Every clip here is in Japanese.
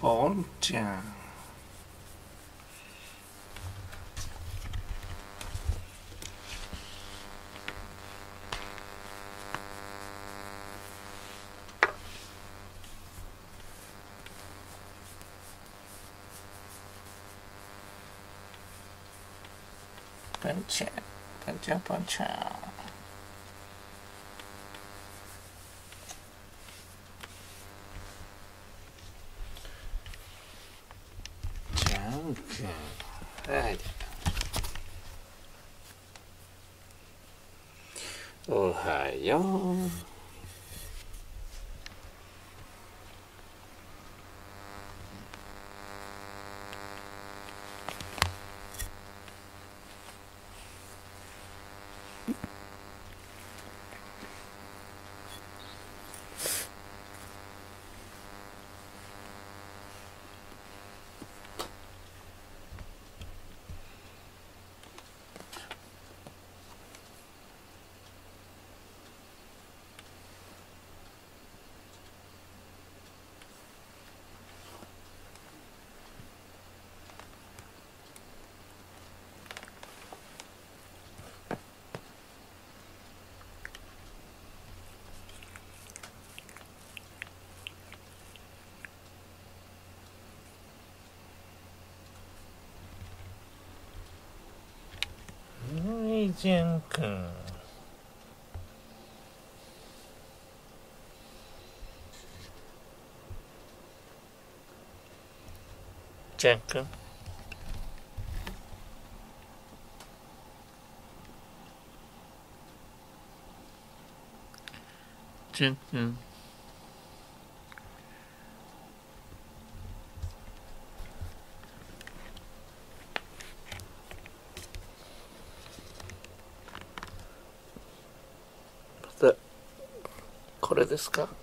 ポンちゃん。ポンちゃん、ポンちゃん、ポンちゃん。ジャン君、はい。おはよう。ジャン君。ジャン君。ジャン君。またこれですか？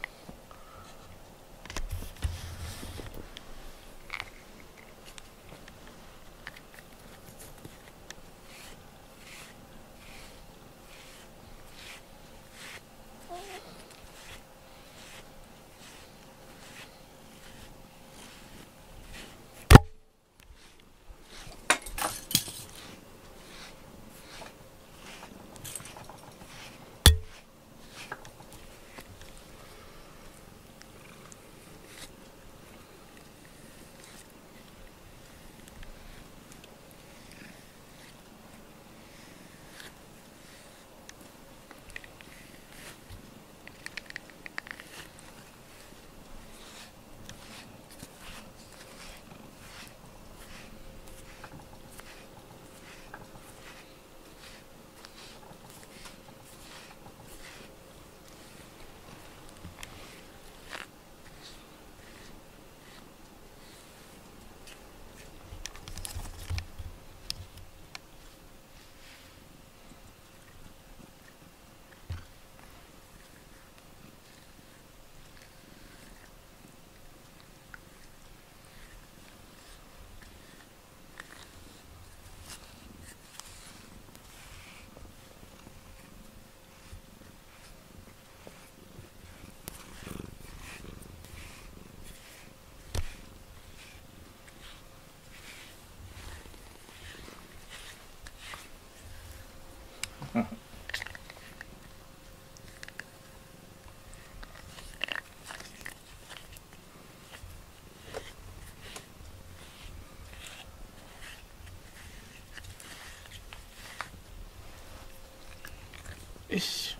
よし。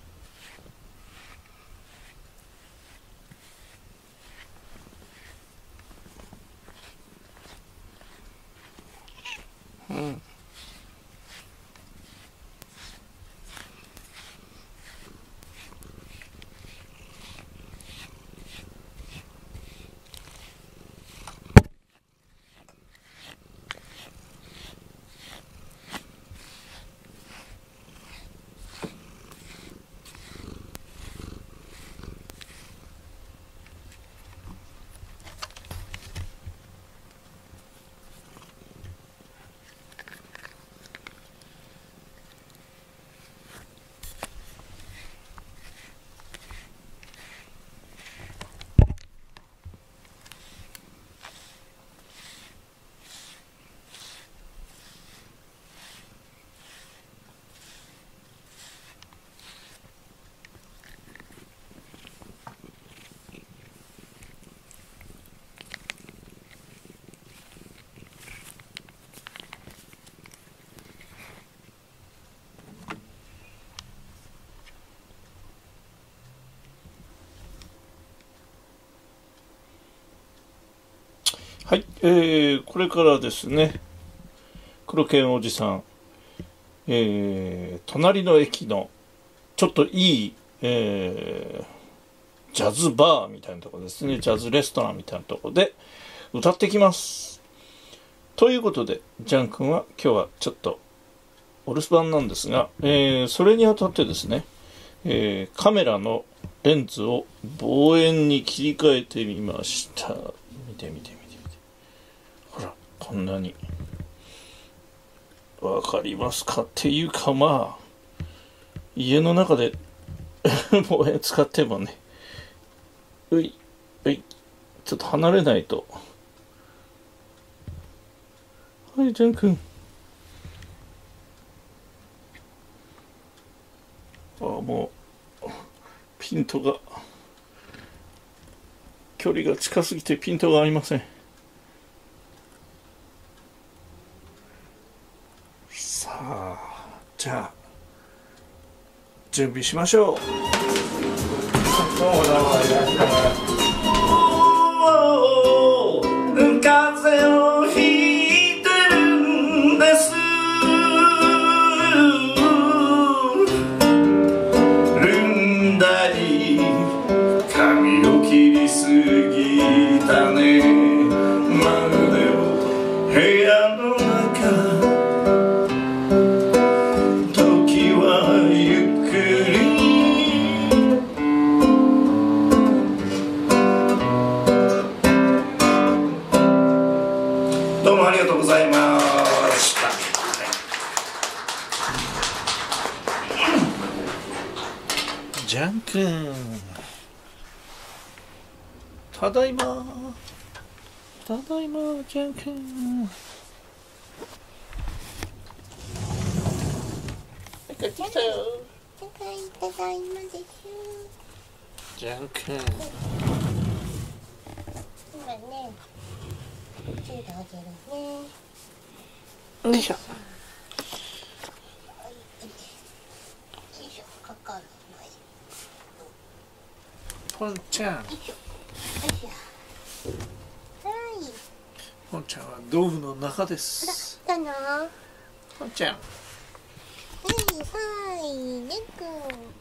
うん。 はい、これからですね、黒犬おじさん、隣の駅のちょっといい、ジャズバーみたいなところですね、ジャズレストランみたいなところで歌ってきます。ということで、ジャン君は今日はちょっとお留守番なんですが、それにあたってですね、カメラのレンズを望遠に切り替えてみました。見て。ほら、こんなに。わかりますかっていうか、まあ、家の中で望遠使ってもね、ちょっと離れないと。はい、ジャン君。もう、ピントが、距離が近すぎてピントが合いません。さあ、じゃあ、準備しましょう。風邪をひいてるんです。るんだり髪を切りすぎたね。まるで部屋の中、時はゆっくりどうもありがとうございました。ジャン君、ただいま、ジャン君。帰ってきたよ。 ただいまです。 ジャン君。 今ね、チューであげるね。 よいしょ。 よいしょ、かかるない。 ポンちゃん。 よいしょ。はい。 ポンちゃんはドームの中です。 来たの？はポンちゃん。 い、はい、レック。